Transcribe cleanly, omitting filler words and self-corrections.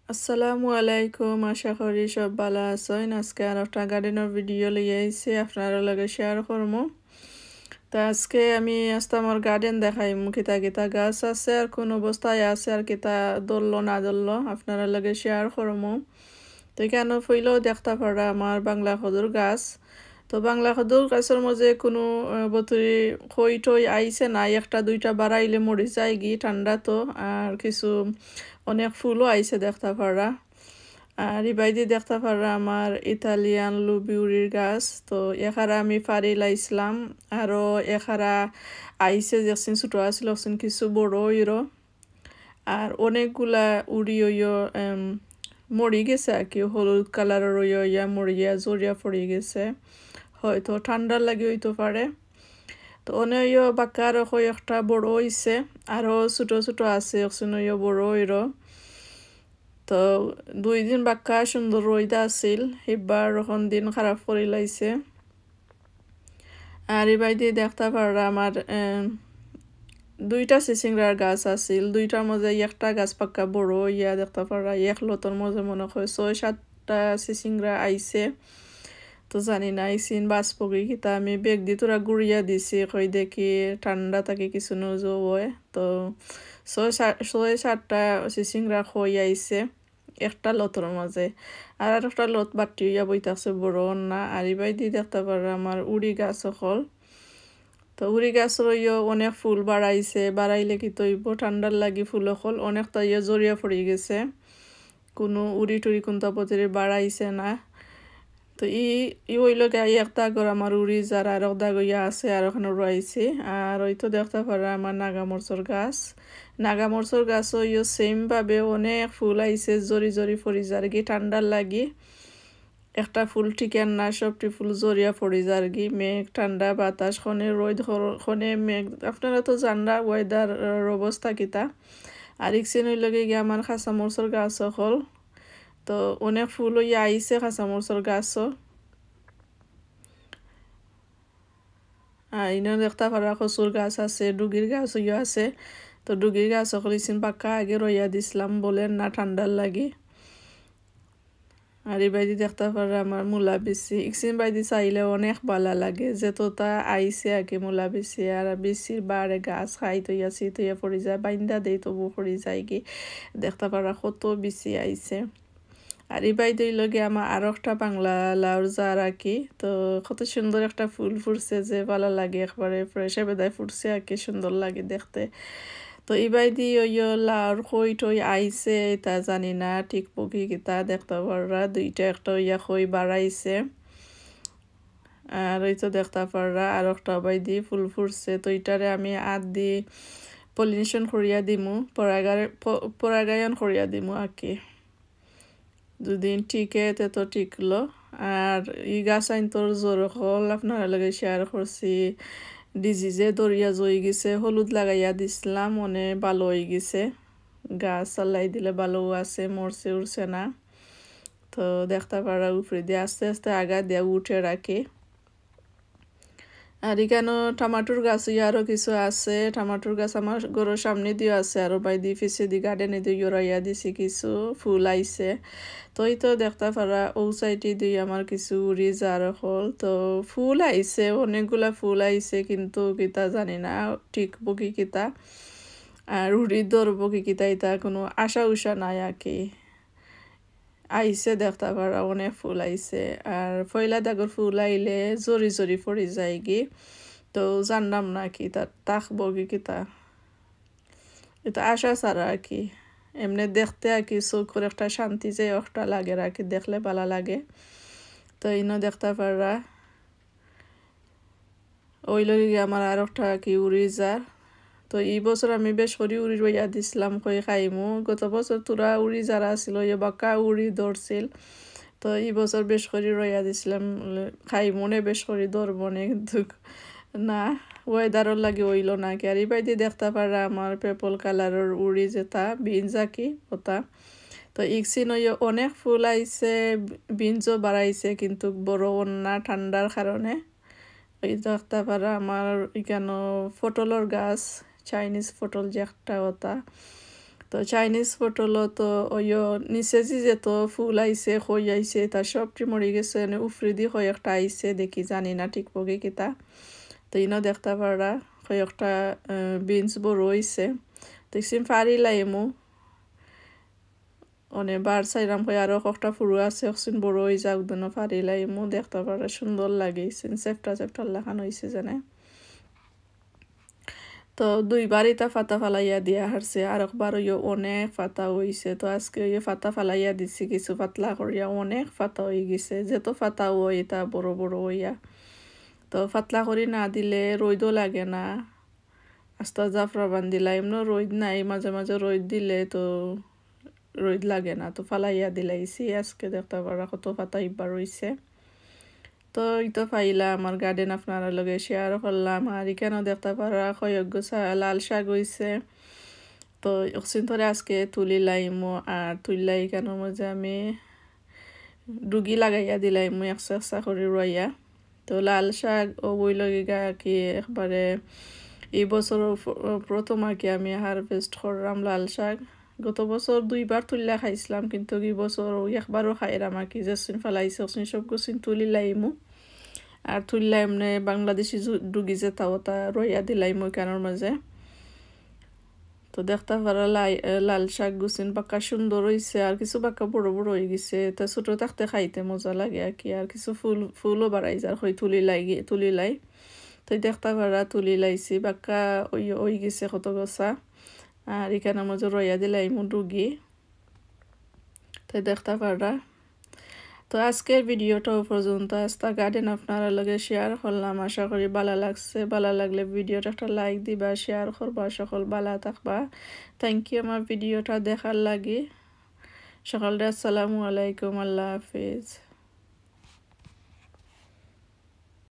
আসসালামু আলাইকুম, আশা করি সব ভালো আছেন। আজকে আর একটা গার্ডেনের ভিডিও লিয়ে আইছি আপনারা লগে শেয়ার করবো। তা আজকে আমি আমার গার্ডেন দেখাইমু, কিতা কিতা গাছ আছে আর কোন অবস্থায় আছে আর কিতা ধরলো না ধরলো আপনারা লগে শেয়ার করবো। তো এখানে ফইলেও দেখতে পারা আমার বাংলা খদুর গাছ। তো বাংলা খদুর গাছের মধ্যে কোনো বতুরি খই টই আইছে না, একটা দুইটা বাড়াইলে মরি যায় গি ঠান্ডা তো, আর কিছু অনেক ফুলও আইছে দেখতে পারা। আর ইবাইদি দেখতে পারা আমার ইতালিয়ান লুবিউরির গাছ। তো এখারা আমি ফারি লাইছিলাম, আরও এখারা আইছে দেখছেন ছোটো আসছিল কিছু বড় ইরো, আর অনেকগুলা উড়ি ওইয় মরি গেছে আর কি, হলুদ কালারের ইয়া মরিয়া জরিয়া পড়ে গেছে, হয়তো ঠান্ডার লাগে হইতে পারে। তো অনেক বাক্কা আরো কয়েকটা বড় হইছে, আরো ছোট ছোট আছে বড় হইরো। তো 2 দিন বাক্কা সুন্দর রইদা আছিল, এবার এখন দিন খারাপ করে লাইছে। আর এবার দিয়ে দেখতে পারা আমার 2টা সিসিংরার গাছ আছিল, 2টার মধ্যে একটা গাছ পাক্কা বড় ইয়া দেখতে পারা, এক লতর মধ্যে মনে হয় 6-7টা সিসিংরা আইছে। তো জানি না আইসিন বাস পকি কিতা, আমি বেগ দিয়ে তোরা গুড়িয়া দিছি কই দেখি ঠান্ডা থাকে কিছু নজো হয়। তো 6-7টা সিসিংরা খই আইছে একটা লতর মাঝে, আর একটা লত বাটি হইয়া বইতাছে বড় না। আর ইবাই দিয়ে দেখতে পারা আমার উড়ি গাছ সকল। তো উড়ি গাছের অনেক ফুল বাড়াইছে, বাড়াইলে কি তৈব ঠান্ডার লাগি ফুল সকল অনেকটা জড়িয়া পড়ে গেছে, কোনো উড়ি টুড়ি কোনটা পথে বাড়াইছে না। তো হইল গাই একটা ঘর আমার উড়ি যার আর দাগইয়া আছে, আর ওখানে রয়েছে। আর ওই তো দেখতে পারা আমার নাগামরচর গাছ। নাগামরচর গাছ সেম ভাবে অনেক ফুল আইছে, জরি জরি ফরি যার কি ঠান্ডার লাগি একটা ফুল টিকেন না, সবটি ফুল জরিয়া পড়ি যার কি। মেঘ ঠান্ডা বাতাস খনে রোদ খনে মেঘ, আপনারা তো জানরা ওয়েদার অবস্থা কিতা। আর ইকসিন হইল গিয়ে আমার খাঁচামরচর গাছ সকল। তো অনেক ফুল হইয়া আইছে খাঁচামরচর গাছও। আর ইনো দেখতে পারা কচুর গাছ আছে, ডুগির গাছ হইয়া আছে। তো ডুগির গাছ সকল ইসিন পাক্কা আগে রইয়া দিছিলাম বলেন না ঠান্ডার লাগি। আর এই বাইদি দেখতে পারা আমার মূলা বেশি, ইকসিন বাইদি চাইলে অনেক ভালো লাগে, যেতটা আইছে আগে মূলা বেশি। আর বেশির বারে গাছ খাই তৈয়া সি তৈয়া পড়ে যায়, বাইন্দা দেই তবু পড়ে যায় কি, দেখতে পারা কত বেশি আইছে। আর এই বাইদি লগে আমার আরো একটা বাংলা লাউর জার আর কি। তো কত সুন্দর একটা ফুল ফুটছে যে ভালো লাগে, একবারে ফ্রেশ বেদায় ফুটছে আর কি, সুন্দর লাগে দেখতে। তো এই বাইদি লাউর খই টই আইছে, তা জানি না ঠিক পকি কিতা দেখতে পাররা, 2টা একটা খই বাড়াইছে। আর ওই তো দেখতে পাররা আর একটা বাইদি ফুল ফুটছে। তো এটারে আমি দি পলিনেশন করিয়া দিমু, পরাগায়ন করিয়া দিমু আর কি। 2 দিন টিকে তো টিকলো। আর ই গাছ আইন তোর জোর হল আপনারা লগে শেয়ার করছি, ডিজিজে দরিয়া জই গেছে, হলুদ লাগাইয়া দিছিলাম, অনেক ভালো হয়ে গেছে। গাছ চালাই দিলে ভালো আছে, মরছে উঠছে না। তো দেখতে পারা উপরে দিয়ে আস্তে আস্তে আগা দিয়ে উঠে রাখি। আর এখানে টমাটোর গাছ আরো কিছু আছে, টমাটোর গাছ আমার ঘরের সামনে দিয়ে আছে, আরো বাইদি পিছে দি গার্ডেনে দিয়ে ইয়া দিছি, কিছু ফুল আইছে। তো এই তো দেখতে পারা ও সাইডে দিয়ে আমার কিছু উড়ি জার হল। তো ফুল আইছে, অনেকগুলা ফুল আইছে, কিন্তু কিতা জানি না ঠিক বকি কিতা, আর উড়ি ধরবো কি কিতা এটা কোনো আশা উষা নাই আর কি। আইছে দেখতে পারা অনেক ফুল আইছে, আর ফয়লা দাগর ফুল আইলে জরি জরি পড়ে যায় গি। তো জানলাম না কি তার তাকবো কি কিতা, এটা আশা ছাড়া আর কি। এমনি দেখতে আর কি চোখের একটা শান্তি যে একটা লাগে আর কি, দেখলে ভালো লাগে। তো ইনো দেখতে পারা ওই লগে আমার আর একটা কি উড়ি যার। তো এই বছর আমি বেশ করি উড়ি রইয়া দিছিলাম কই খাইমু, গত বছর তোরা উড়ি যারা আসছিল বাক্কা উড়ি ধরছিল। তো এই বছর বেশ করি রইয়া দিছিলাম খাইমু নে, বেশ করি ধরবো নে, কিন্তু না ওয়েদারের লাগে হইল না কি। আর এই বাইদি দেখতে পারা আমার পেপল কালারের উড়ি যেটা বিনস আঁকি ওটা। তো ইকসিন অনেক ফুল আইছে, বিনসও বাড়াইছে, কিন্তু বড় না ঠান্ডার কারণে। এই দেখতে পারা আমার এখানে পটলের গাছ, চাইনিজ পটল যে একটা ওটা। তো তো চাইনিজ পটল তো ওই নিচে যে তো ফুল আইছে খই আইছে তা সবটি মরে গেছে উফরি দিয়ে কয়েকটা আইছে দেখি জানি না ঠিক পগে কিতা তো ইনো দেখতে পারা কয়েকটা বিনস বড় হইছে দেখছি ফারি লাইমু অনেক বার চাইলাম কই আরো কয়েকটা ফুরু আছে অক্সিন বড় হয়ে যাক দেন ফারি লাইমু দেখতে পারা সুন্দর লাগেছে চেপটা চেপটা লাগানো হয়েছে জানে তো দুইবারই তা ফাতা ফালাইয়া দিয়া হারছে আর একবার অনেক ফাতা হইছে তো আজকে ফাতা ফালাইয়া দিছি কিছু পাতলা করিয়া অনেক ফাতা হয়ে গেছে যেত ফাতা হই তা বড় বড় হইয়া তো পাতলা করি না দিলে রোদও লাগে না আস্তা জাফরান দিলা এমন রোদ নাই মাঝে মাঝে রোদ দিলে তো রোদ লাগে না তো ফালাইয়া দিলাইছি আজকে দেখতে পারা কত পাতা ইবার হইছে তো ইতো ফাইলা আমার গার্ডেন আপনারা লগে শেয়ার করলাম আর এখানেও দেখতে পারা কয়েক লাল শাক হইছে তো অক্সিন ধরে আজকে তুলি লাইমো আর তুললাই কেন মধ্যে আমি ডুগি লাগাইয়া দিলাইমো একশো একশো করে রইয়া তো লাল শাক ও বই লগে কি একবারে এই বছর প্রথম আর কি আমি হারভেস্ট করলাম লাল শাক গত বছর দুইবার তুললা খাইছিলাম কিন্তু এই বছর একবারও খাইলাম আর কি যেসিন ফেলাইছে সব গুছিন তুলি লাইমু আর তুললা এমনি বাংলাদেশি ডুগি যে তাওতা রইয়া দিলাইমু কেনার মাঝে তো দেখতে পারা লাল শাক গুছিন বাক্কা সুন্দর হয়েছে আর কিছু বাক্কা বড় বড় হয়ে গেছে তা ছোট থাকতে খাইতে মজা লাগে আর কি আর কিছু ফুলও বাড়াই যার হই তুলি লাই তো দেখতে পারা তুলি লাইছি বাক্কা ওই গেছে কত গছা আর এখানে মজা রইয়া দিলাইমু ডুগি তাই দেখতে পারা তো আজকের ভিডিওটা পর্যন্ত আস্তা গার্ডেন আপনারা লগে শেয়ার করলাম আশা করি ভালো লাগছে ভালো লাগলে ভিডিওটা একটা লাইক দিবা শেয়ার করবা সকল ভালো থাকবা থ্যাংক ইউ আমার ভিডিওটা দেখার লাগি সকলকে আসসালামু আলাইকুম আল্লাহ হাফেজ।